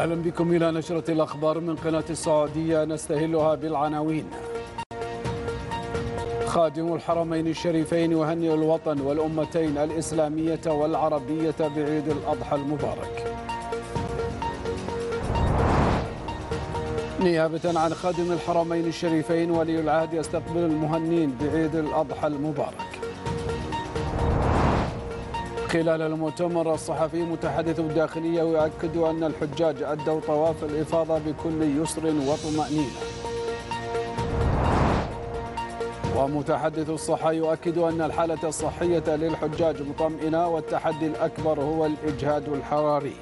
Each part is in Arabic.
أهلا بكم إلى نشرة الأخبار من قناة السعودية، نستهلها بالعناوين. خادم الحرمين الشريفين يهنئ الوطن والأمتين الإسلامية والعربية بعيد الأضحى المبارك. نيابة عن خادم الحرمين الشريفين ولي العهد يستقبل المهنين بعيد الأضحى المبارك. خلال المؤتمر الصحفي متحدث الداخلية يؤكد أن الحجاج أدوا طواف الإفاضة بكل يسر وطمأنينة. ومتحدث الصحة يؤكد أن الحالة الصحية للحجاج مطمئنة والتحدي الأكبر هو الإجهاد الحراري.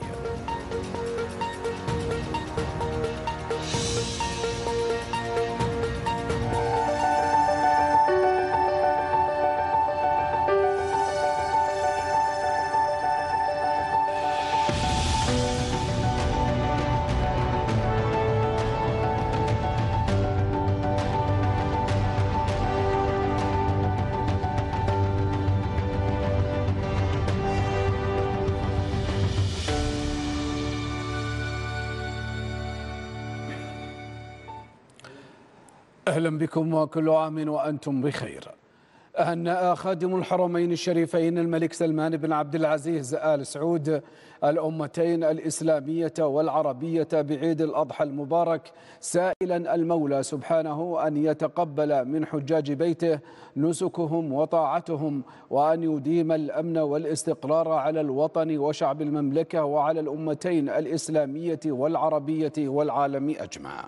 أهلا بكم وكل عام وأنتم بخير. هنأ خادم الحرمين الشريفين الملك سلمان بن عبد العزيز آل سعود الأمتين الإسلامية والعربية بعيد الأضحى المبارك، سائلا المولى سبحانه أن يتقبل من حجاج بيته نسكهم وطاعتهم، وأن يديم الأمن والاستقرار على الوطن وشعب المملكة وعلى الأمتين الإسلامية والعربية والعالم أجمع.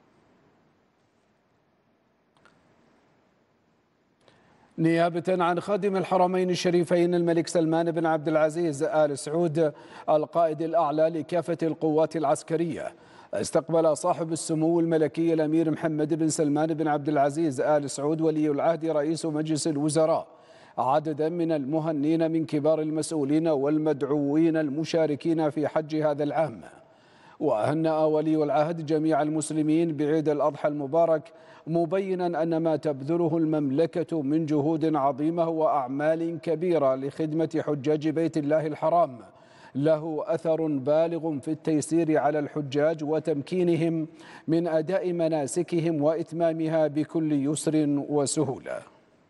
نيابة عن خادم الحرمين الشريفين الملك سلمان بن عبد العزيز آل سعود القائد الأعلى لكافة القوات العسكرية، استقبل صاحب السمو الملكي الأمير محمد بن سلمان بن عبد العزيز آل سعود ولي العهد رئيس مجلس الوزراء عددا من المهنين من كبار المسؤولين والمدعوين المشاركين في حج هذا العام. وهنأ ولي العهد جميع المسلمين بعيد الأضحى المبارك، مبينا أن ما تبذله المملكة من جهود عظيمة وأعمال كبيرة لخدمة حجاج بيت الله الحرام له أثر بالغ في التيسير على الحجاج وتمكينهم من أداء مناسكهم وإتمامها بكل يسر وسهولة.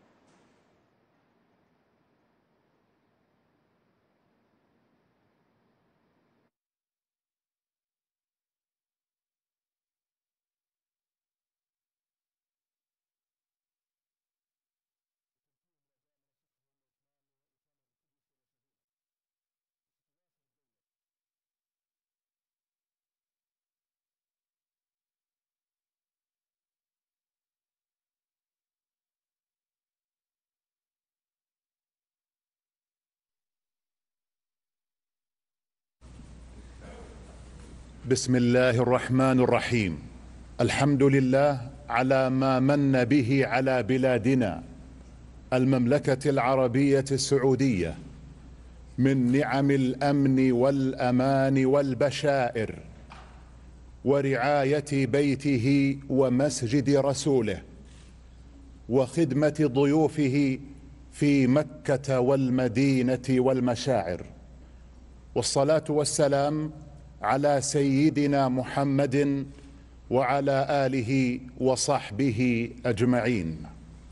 بسم الله الرحمن الرحيم. الحمد لله على ما من به على بلادنا المملكة العربية السعودية من نعم الأمن والأمان والبشائر ورعاية بيته ومسجد رسوله وخدمة ضيوفه في مكة والمدينة والمشاعر، والصلاة والسلام على سيدنا محمد وعلى آله وصحبه أجمعين.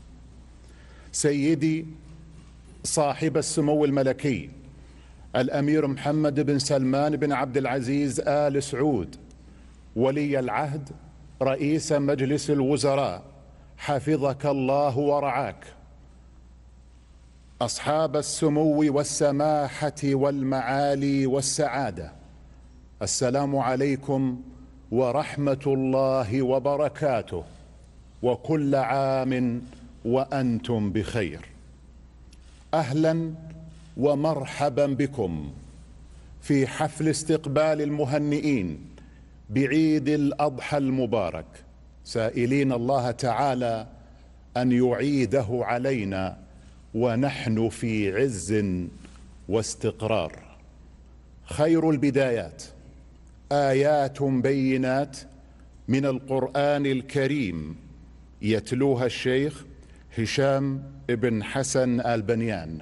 سيدي صاحب السمو الملكي الأمير محمد بن سلمان بن عبد العزيز آل سعود ولي العهد رئيس مجلس الوزراء، حفظك الله ورعاك. أصحاب السمو والسماحة والمعالي والسعادة، السلام عليكم ورحمة الله وبركاته، وكل عام وأنتم بخير. أهلا ومرحبا بكم في حفل استقبال المهنئين بعيد الأضحى المبارك، سائلين الله تعالى أن يعيده علينا ونحن في عز واستقرار. خير البدايات آيات بينات من القرآن الكريم يتلوها الشيخ هشام بن حسن البنيان.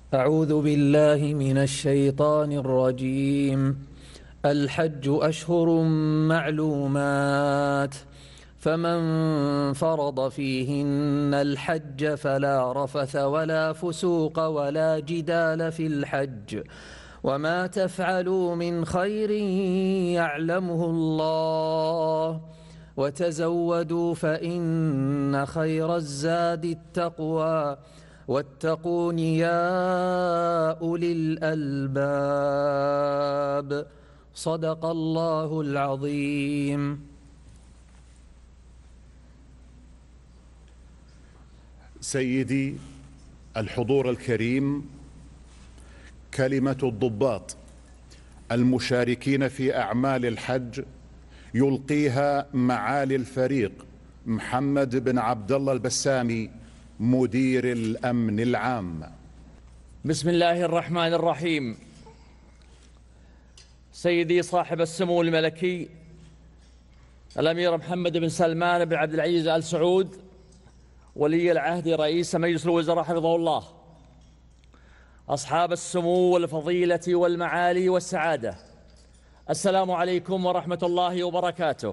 أعوذ بالله من الشيطان الرجيم. الحج أشهر معلومات، فمن فرض فيهن الحج فلا رفث ولا فسوق ولا جدال في الحج، وما تفعلوا من خير يعلمه الله، وتزودوا فإن خير الزاد التقوى، واتقون يا أولي الألباب. صدق الله العظيم. سيدي الحضور الكريم، كلمة الضباط المشاركين في أعمال الحج يلقيها معالي الفريق محمد بن عبد الله البسامي مدير الأمن العام. بسم الله الرحمن الرحيم. سيدي صاحب السمو الملكي الأمير محمد بن سلمان بن عبد العزيز آل سعود ولي العهد رئيس مجلس الوزراء حفظه الله، أصحاب السمو والفضيلة والمعالي والسعادة، السلام عليكم ورحمة الله وبركاته.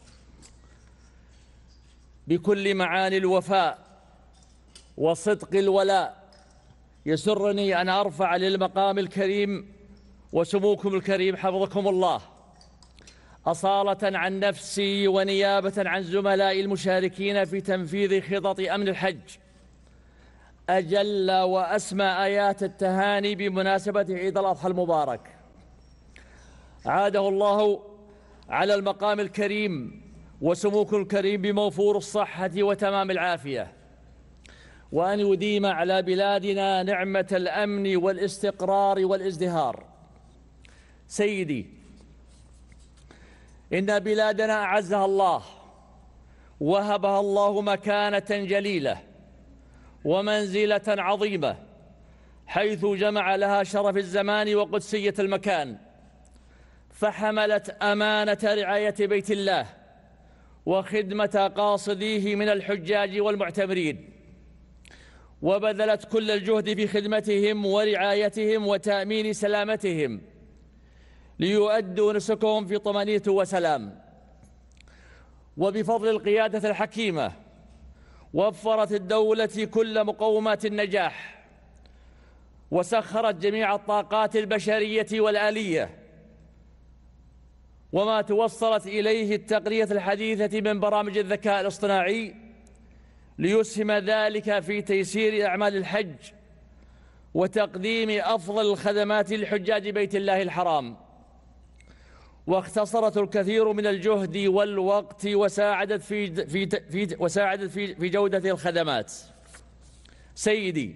بكل معاني الوفاء وصدق الولاء يسرني أن أرفع للمقام الكريم وسموكم الكريم حفظكم الله، أصالة عن نفسي ونيابة عن زملائي المشاركين في تنفيذ خطط أمن الحج، أجل وأسمى آيات التهاني بمناسبة عيد الأضحى المبارك. عاده الله على المقام الكريم وسموكم الكريم بموفور الصحة وتمام العافية، وأن يديم على بلادنا نعمة الأمن والاستقرار والازدهار. سيدي، إن بلادنا أعزها الله، وهبها الله مكانة جليلة ومنزلة عظيمة، حيث جمع لها شرف الزمان وقدسية المكان، فحملت أمانة رعاية بيت الله وخدمة قاصديه من الحجاج والمعتمرين، وبذلت كل الجهد في خدمتهم ورعايتهم وتأمين سلامتهم ليؤدوا نسكهم في طمأنينة وسلام. وبفضل القيادة الحكيمة وفرت الدولة كل مقومات النجاح، وسخرت جميع الطاقات البشرية والآلية وما توصلت إليه التقنية الحديثة من برامج الذكاء الاصطناعي، ليسهم ذلك في تيسير أعمال الحج وتقديم أفضل الخدمات لحجاج بيت الله الحرام. واختصرت الكثير من الجهد والوقت وساعدت في جودة الخدمات. سيدي،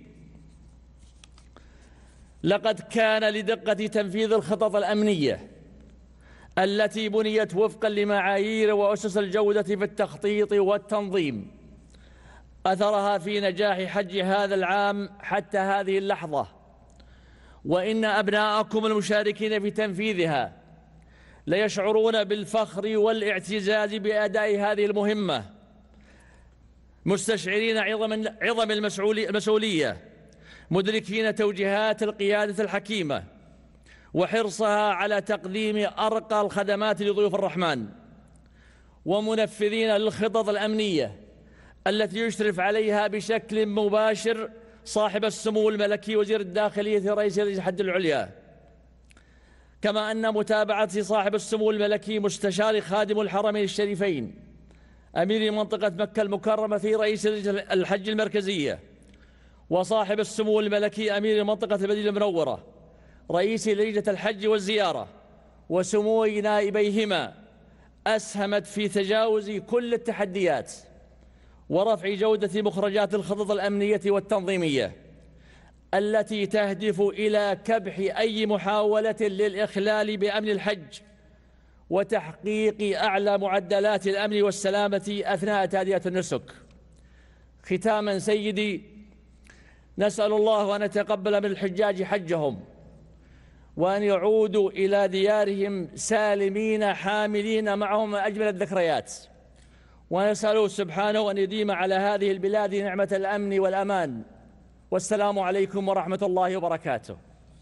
لقد كان لدقة تنفيذ الخطط الأمنية التي بنيت وفقا لمعايير وأسس الجودة في التخطيط والتنظيم أثرها في نجاح حج هذا العام حتى هذه اللحظة، وإن أبناءكم المشاركين في تنفيذها ليشعرون بالفخر والاعتزاز بأداء هذه المهمة، مستشعرين عظم المسؤولية، مدركين توجيهات القيادة الحكيمة وحرصها على تقديم أرقى الخدمات لضيوف الرحمن، ومنفذين للخطط الأمنية التي يشرف عليها بشكل مباشر صاحب السمو الملكي وزير الداخلية رئيس لجنة الحج العليا، كما أن متابعة صاحب السمو الملكي مستشار خادم الحرمين الشريفين أمير منطقة مكة المكرمة في رئيس لجنة الحج المركزية، وصاحب السمو الملكي أمير منطقة المدينة المنورة رئيس لجنة الحج والزيارة وسمو نائبيهما، أسهمت في تجاوز كل التحديات ورفع جودة مخرجات الخطط الأمنية والتنظيمية التي تهدف إلى كبح أي محاولة للإخلال بأمن الحج وتحقيق أعلى معدلات الأمن والسلامة أثناء تأدية النسك. ختاما سيدي، نسأل الله أن يتقبل من الحجاج حجهم وأن يعودوا إلى ديارهم سالمين حاملين معهم أجمل الذكريات، ونسأله سبحانه أن يديم على هذه البلاد نعمة الأمن والأمان والسلام عليكم ورحمة الله وبركاته.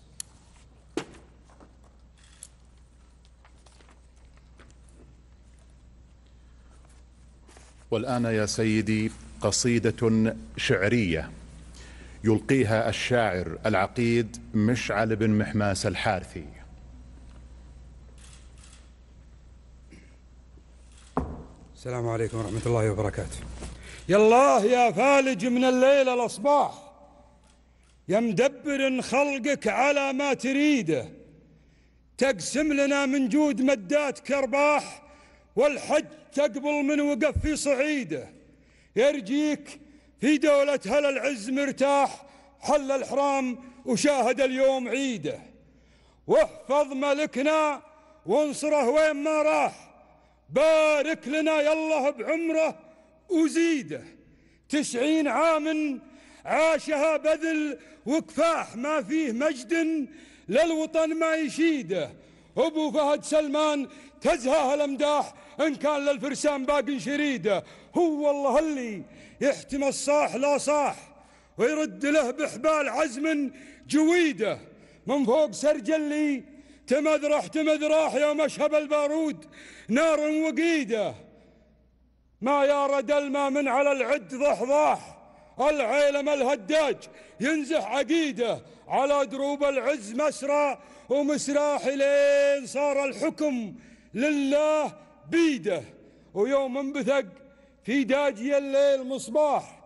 والآن يا سيدي قصيدة شعرية يلقيها الشاعر العقيد مشعل بن محماس الحارثي. السلام عليكم ورحمة الله وبركاته. يا الله يا فالج من الليل الأصباح، يا مدبر خلقك على ما تريده، تقسم لنا من جود مداتك أرباح، والحج تقبل من وقف في صعيده، يرجيك في دولة هل العز مرتاح، حل الحرام وشاهد اليوم عيده، واحفظ ملكنا وانصره وين ما راح، بارك لنا يالله بعمره وزيده، 90 عام عاشها بذل وكفاح، ما فيه مجد للوطن ما يشيده، أبو فهد سلمان تزهاه الأمداح، إن كان للفرسان باقي شريده، هو والله اللي يحتم الصاح لا صاح، ويرد له بحبال عزم جويده، من فوق سرجلي تمذراح يوم أشهب البارود نار وقيده، ما يارد الماء من على العد ضحضاح، العيلم الهداج ينزح عقيده، على دروب العز مسرى ومسراح، لين صار الحكم لله بيده، ويوم انبثق في داجي الليل مصباح،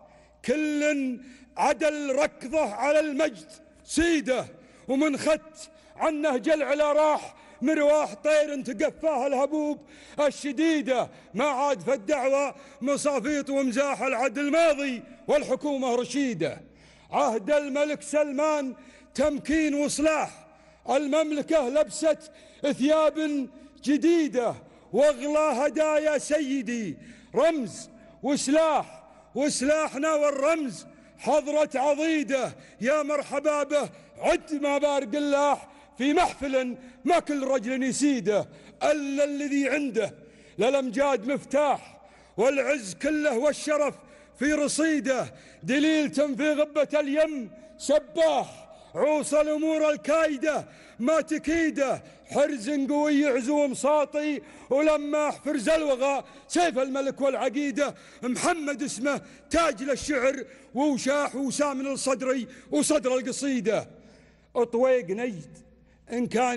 كل عدل ركضه على المجد سيده، ومن خت عن نهج العلا راح، مرواح طير تقفاه الهبوب الشديدة، ما عاد في الدعوة مصافيط ومزاح، العدل ماضي والحكومة رشيدة، عهد الملك سلمان تمكين وصلاح، المملكة لبست ثياب جديدة، واغلى هدايا سيدي رمز وسلاح، وسلاحنا والرمز حضرة عضيده، يا مرحبا به عد ما بارق اللاح، في محفل ما كل رجل يسيده، ألا الذي عنده للأمجاد مفتاح، والعز كله والشرف في رصيده، دليل في غبة اليم سباح، عوص الأمور الكايدة ما تكيده، حرز قوي عزوم ساطي ولماح، فرز الوغى سيف الملك والعقيدة، محمد اسمه تاج للشعر ووشاح، وسامن الصدري وصدر القصيدة، طويق نجد إن كان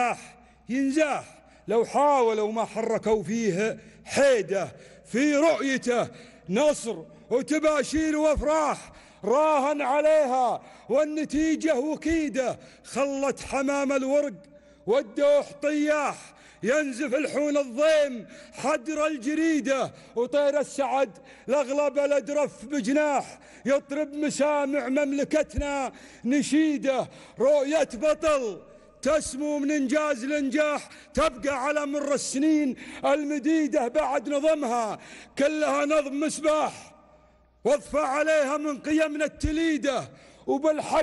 ينزاح، لو حاولوا ما حركوا فيه حيدة، في رؤيته نصر وتباشير وافراح، راهن عليها والنتيجة وكيدة، خلت حمام الورق والدوح طياح، ينزف الحون الضيم حدر الجريدة، وطير السعد لأغلى بلد رف بجناح، يطرب مسامع مملكتنا نشيدة، رؤية بطل تسمو من إنجاز لإنجاح، تبقى على مر السنين المديدة، بعد نظمها كلها نظم مسباح، واضفى عليها من قيمنا التليدة، وبالحق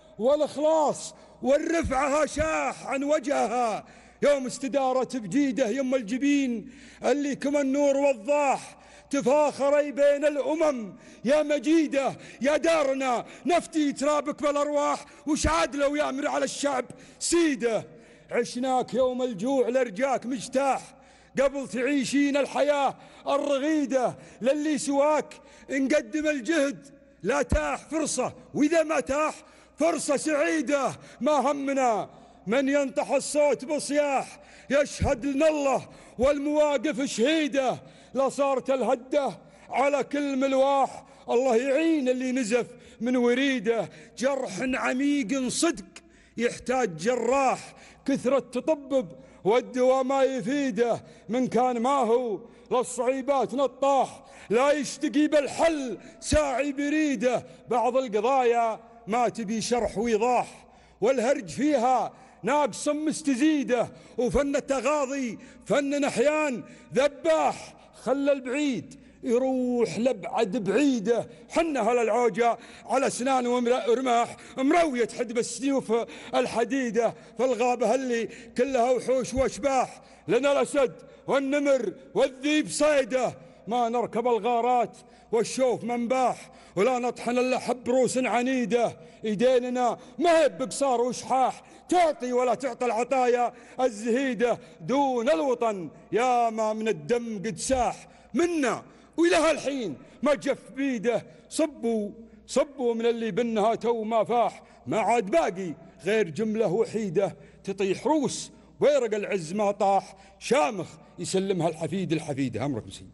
والإخلاص والرفعة شاح عن وجهها، يوم استدارت بجيده يم الجبين اللي كما النور وضاح، تفاخري بين الأمم يا مجيدة، يا دارنا نفتي ترابك بالأرواح، وش عاد لو يأمر على الشعب سيده، عشناك يوم الجوع لرجاك مجتاح، قبل تعيشين الحياة الرغيدة، للي سواك نقدم الجهد لا تاح فرصة، وإذا ما تاح فرصة سعيدة، ما همنا من ينطح الصوت بصياح، يشهد لنا الله والمواقف شهيدة، لصارت الهدة على كل ملواح، الله يعين اللي نزف من وريده، جرح عميق صدق يحتاج جراح، كثرة تطبب والدواء ما يفيده، من كان ما هو للصعيبات نطاح، لا يشتقي بالحل ساعي بريده، بعض القضايا ما تبي شرح ويضاح، والهرج فيها ناقص مستزيده، وفن التغاضي فن نحيان ذباح، خلى البعيد يروح لبعد بعيده، حنا هلا العوجة على اسنان ورماح، مروية حدب السيوف الحديدة، في الغابة اللي كلها وحوش واشباح، لنا الاسد والنمر والذيب صيده، ما نركب الغارات والشوف منباح، ولا نطحن إلا حب روس عنيدة. إيديننا ما هي بقصار وشحاح، تعطي ولا تعطي العطايا الزهيدة. دون الوطن يا ما من الدم قد ساح منا، وإلى هالحين ما جف بيده. صبوا من اللي بنها تو ما فاح، ما عاد باقي غير جملة وحيدة. تطيح روس ويرق العز ما طاح، شامخ يسلمها الحفيدة. أمركم سيدي.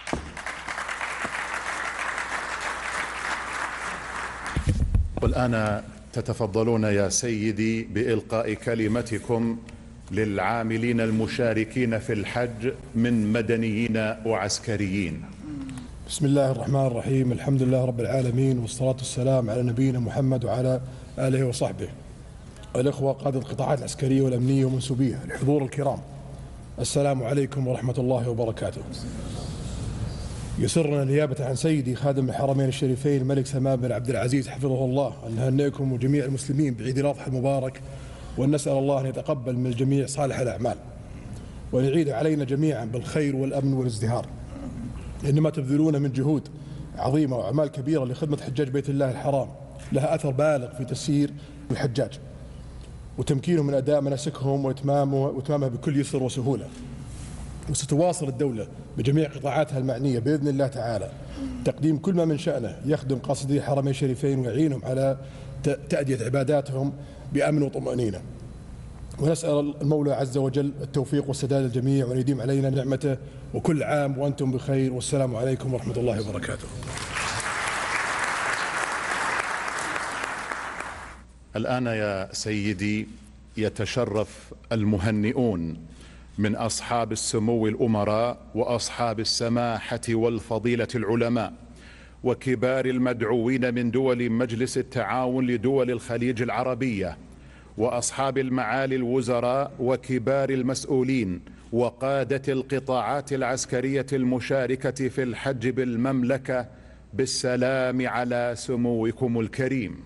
والآن تتفضلون يا سيدي بإلقاء كلمتكم للعاملين المشاركين في الحج من مدنيين وعسكريين. بسم الله الرحمن الرحيم. الحمد لله رب العالمين، والصلاة والسلام على نبينا محمد وعلى آله وصحبه. الإخوة قادة القطاعات العسكرية والأمنية ومنسوبيها، الحضور الكرام، السلام عليكم ورحمة الله وبركاته. يسرنا نيابة عن سيدي خادم الحرمين الشريفين الملك سلمان بن عبد العزيز حفظه الله أن نهنئكم وجميع المسلمين بعيد الأضحى المبارك، وأن نسأل الله أن يتقبل من الجميع صالح الأعمال، وأن يعيد علينا جميعا بالخير والأمن والازدهار. إنما تبذلون من جهود عظيمة وأعمال كبيرة لخدمة حجاج بيت الله الحرام، لها أثر بالغ في تسيير الحجاج وتمكينهم من أداء مناسكهم وإتمامها بكل يسر وسهولة. وستواصل الدولة بجميع قطاعاتها المعنية بإذن الله تعالى تقديم كل ما من شأنه يخدم قاصدي الحرمين الشريفين ويعينهم على تأدية عباداتهم بأمن وطمأنينة. ونسأل المولى عز وجل التوفيق والسداد للجميع، وأن يديم علينا نعمته، وكل عام وأنتم بخير، والسلام عليكم ورحمة الله وبركاته. الآن يا سيدي يتشرف المهنئون من أصحاب السمو الأمراء وأصحاب السماحة والفضيلة العلماء وكبار المدعوين من دول مجلس التعاون لدول الخليج العربية وأصحاب المعالي الوزراء وكبار المسؤولين وقادة القطاعات العسكرية المشاركة في الحج بالمملكة، بالسلام على سموكم الكريم.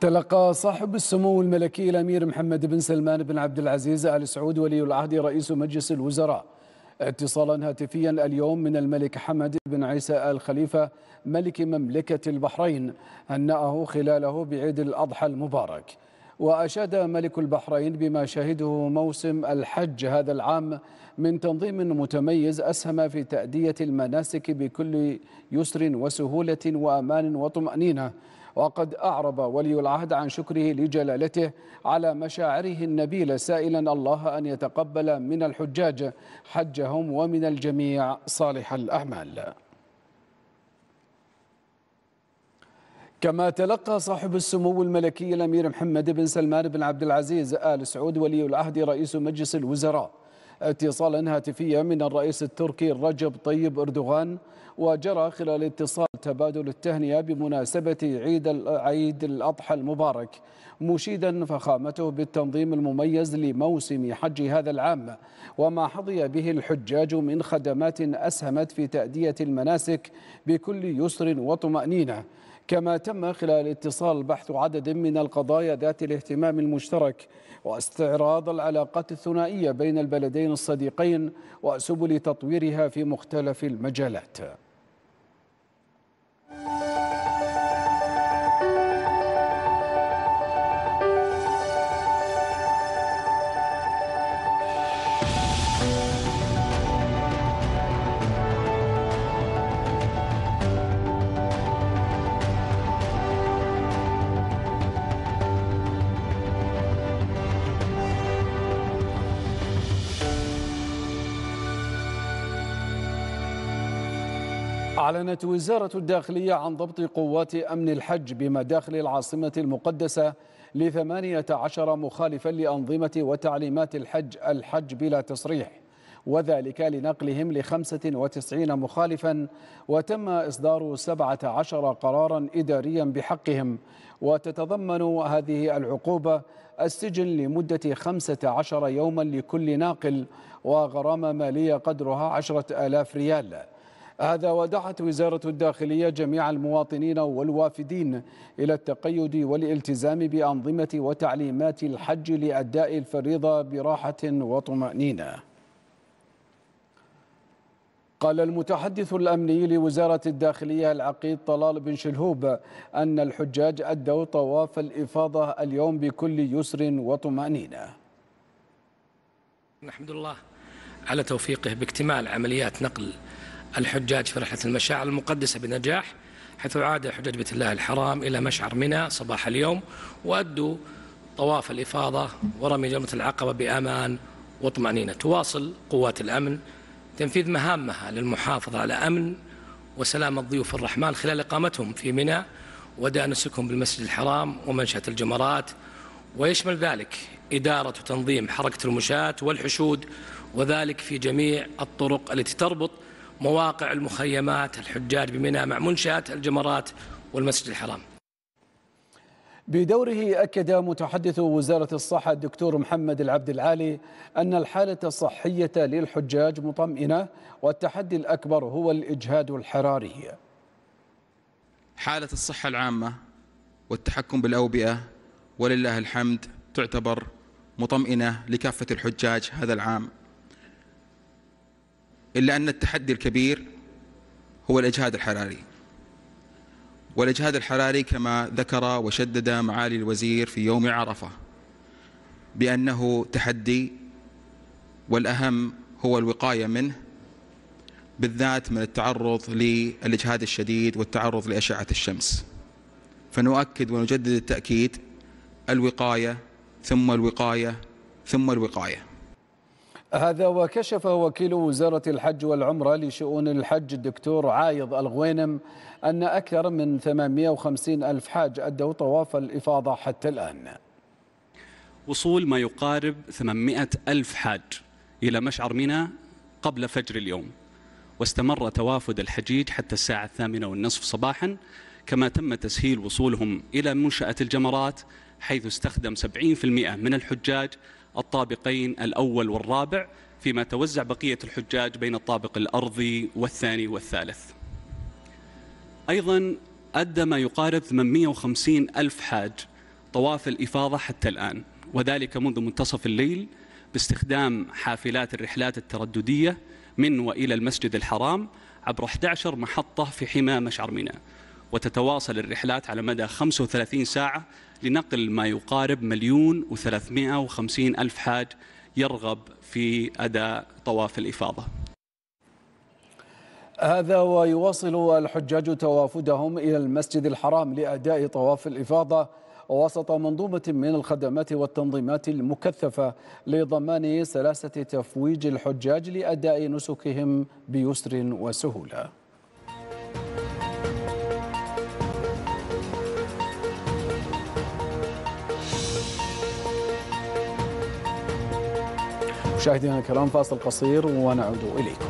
تلقى صاحب السمو الملكي الأمير محمد بن سلمان بن عبد العزيز آل سعود ولي العهد رئيس مجلس الوزراء اتصالا هاتفيا اليوم من الملك حمد بن عيسى آل خليفة ملك مملكة البحرين هنأه خلاله بعيد الأضحى المبارك. وأشاد ملك البحرين بما شهده موسم الحج هذا العام من تنظيم متميز أسهم في تأدية المناسك بكل يسر وسهولة وأمان وطمأنينة. وقد أعرب ولي العهد عن شكره لجلالته على مشاعره النبيلة سائلا الله أن يتقبل من الحجاج حجهم ومن الجميع صالح الأعمال. كما تلقى صاحب السمو الملكي الأمير محمد بن سلمان بن عبد العزيز آل سعود ولي العهد رئيس مجلس الوزراء اتصالا هاتفيا من الرئيس التركي رجب طيب أردوغان. وجرى خلال الاتصال تبادل التهنئة بمناسبة عيد الأضحى المبارك مشيدا فخامته بالتنظيم المميز لموسم حج هذا العام وما حظي به الحجاج من خدمات أسهمت في تأدية المناسك بكل يسر وطمأنينة. كما تم خلال الاتصال بحث عدد من القضايا ذات الاهتمام المشترك واستعراض العلاقات الثنائية بين البلدين الصديقين وسبل تطويرها في مختلف المجالات. أعلنت وزارة الداخلية عن ضبط قوات أمن الحج بمداخل العاصمة المقدسة ل18 مخالفا لأنظمة وتعليمات الحج بلا تصريح، وذلك لنقلهم ل95 مخالفا، وتم إصدار 17 قرارا إداريا بحقهم. وتتضمن هذه العقوبة السجن لمدة 15 يوما لكل ناقل وغرامة مالية قدرها 10,000 ريال. هذا ودعت وزارة الداخلية جميع المواطنين والوافدين إلى التقيد والالتزام بأنظمة وتعليمات الحج لأداء الفريضة براحة وطمأنينة. قال المتحدث الأمني لوزارة الداخلية العقيد طلال بن شلهوب أن الحجاج أدوا طواف الإفاضة اليوم بكل يسر وطمأنينة. نحمد الله على توفيقه باكتمال عمليات نقل الحجاج في رحلة المشاعر المقدسة بنجاح، حيث عاد حجاج بيت الله الحرام إلى مشعر منى صباح اليوم وأدوا طواف الإفاضة ورمي جمرة العقبة بأمان وطمأنينة. تواصل قوات الأمن تنفيذ مهامها للمحافظة على أمن وسلامة ضيوف الرحمن خلال إقامتهم في منى وداء نسكهم بالمسجد الحرام ومنشأة الجمرات، ويشمل ذلك إدارة وتنظيم حركة المشاة والحشود، وذلك في جميع الطرق التي تربط مواقع المخيمات الحجاج بمنى مع منشأة الجمرات والمسجد الحرام. بدوره أكد متحدث وزارة الصحة الدكتور محمد العبد العالي أن الحالة الصحية للحجاج مطمئنة والتحدي الأكبر هو الإجهاد الحراري. حالة الصحة العامة والتحكم بالأوبئة ولله الحمد تعتبر مطمئنة لكافة الحجاج هذا العام، إلا أن التحدي الكبير هو الإجهاد الحراري. والإجهاد الحراري كما ذكر وشدد معالي الوزير في يوم عرفة بأنه تحدي، والأهم هو الوقاية منه، بالذات من التعرض للإجهاد الشديد والتعرض لأشعة الشمس. فنؤكد ونجدد التأكيد: الوقاية ثم الوقاية ثم الوقاية. هذا وكشف وكيل وزارة الحج والعمرة لشؤون الحج الدكتور عايض الغوينم أن أكثر من 850 ألف حاج أدوا طواف الإفاضة حتى الآن. وصول ما يقارب 800 ألف حاج إلى مشعر منى قبل فجر اليوم، واستمر توافد الحجيج حتى الساعة 8:30 صباحا، كما تم تسهيل وصولهم إلى منشأة الجمرات، حيث استخدم 70% من الحجاج الطابقين الأول والرابع، فيما توزع بقية الحجاج بين الطابق الأرضي والثاني والثالث. أيضا أدى ما يقارب 850 ألف حاج طواف الإفاضة حتى الآن، وذلك منذ منتصف الليل باستخدام حافلات الرحلات الترددية من وإلى المسجد الحرام عبر 11 محطة في حمى مشعر منى، وتتواصل الرحلات على مدى 35 ساعة لنقل ما يقارب 1,350,000 حاج يرغب في أداء طواف الإفاضة. هذا ويواصل الحجاج توافدهم إلى المسجد الحرام لأداء طواف الإفاضة وسط منظومة من الخدمات والتنظيمات المكثفة لضمان سلاسة تفويج الحجاج لأداء نسكهم بيسر وسهولة. مشاهدينا الكرام، فاصل قصير ونعود إليكم.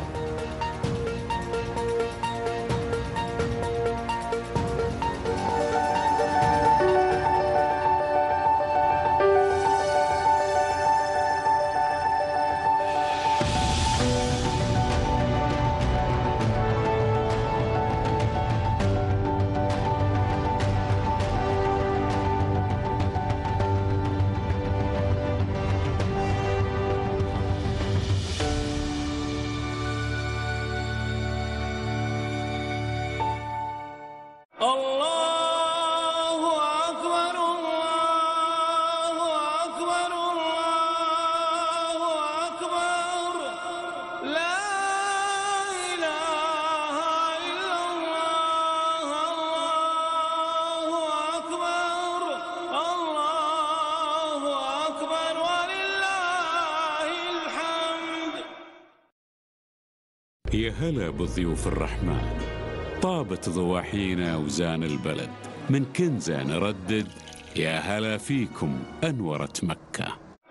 يا هلا بالضيوف الرحمن، طابت ضواحينا وزان البلد، من كنزة نردد يا هلا فيكم أنورت مكة.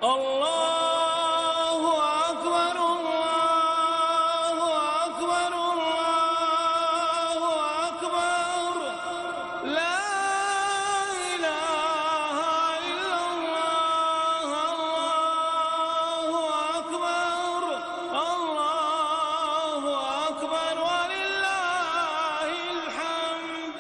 الله أكبر الله أكبر الله أكبر، لا إله إلا الله، الله أكبر الله أكبر ولله الحمد.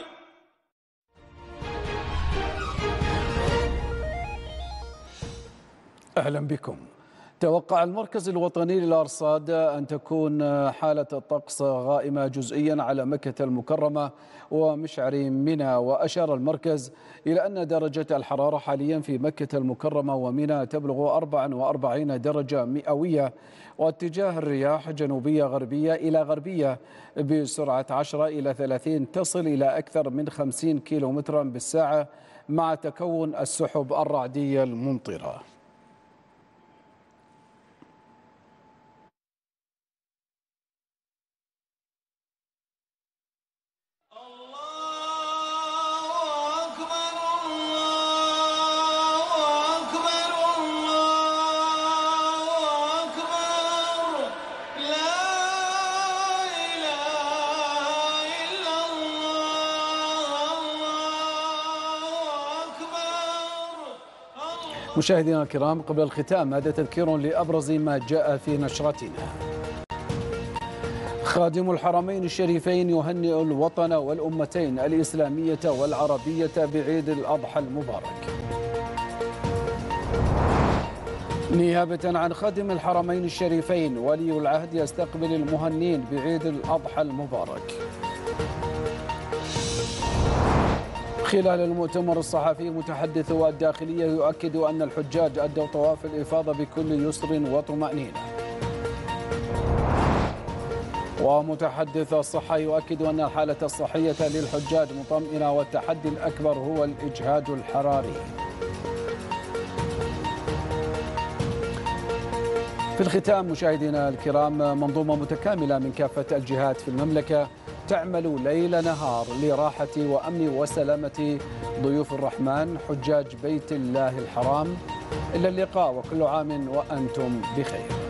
أهلا بكم. توقع المركز الوطني للأرصاد أن تكون حالة الطقس غائمة جزئيا على مكة المكرمة ومشعر منى، وأشار المركز إلى أن درجة الحرارة حاليا في مكة المكرمة ومنى تبلغ 44 درجة مئوية، واتجاه الرياح جنوبية غربية إلى غربية بسرعة 10 إلى 30 تصل إلى أكثر من 50 كيلومترا بالساعة مع تكون السحب الرعدية الممطرة. مشاهدينا الكرام، قبل الختام هذا تذكير لأبرز ما جاء في نشرتنا. خادم الحرمين الشريفين يهنئ الوطن والأمتين الإسلامية والعربية بعيد الأضحى المبارك. نيابة عن خادم الحرمين الشريفين ولي العهد يستقبل المهنين بعيد الأضحى المبارك. خلال المؤتمر الصحفي متحدث الداخلية يؤكد أن الحجاج أدوا طواف الإفاضة بكل يسر وطمأنينة. ومتحدث الصحة يؤكد أن الحالة الصحية للحجاج مطمئنة والتحدي الأكبر هو الإجهاد الحراري. في الختام مشاهدينا الكرام، منظومة متكاملة من كافة الجهات في المملكة تعمل ليل نهار لراحة وأمن وسلامة ضيوف الرحمن حجاج بيت الله الحرام. إلى اللقاء وكل عام وأنتم بخير.